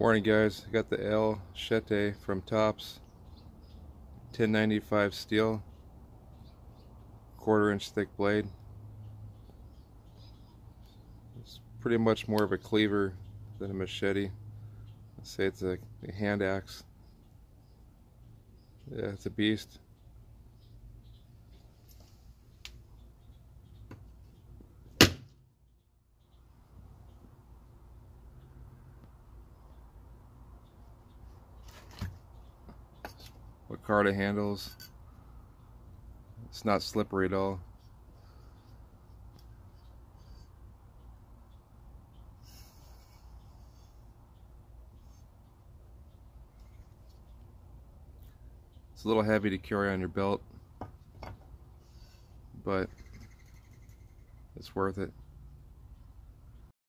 Morning guys, I got the Chete from Tops, 1095 steel, 1/4 inch thick blade. It's pretty much more of a cleaver than a machete. I'd say it's a hand axe. Yeah, it's a beast. Micarta handles. It's not slippery at all. It's a little heavy to carry on your belt, but it's worth it.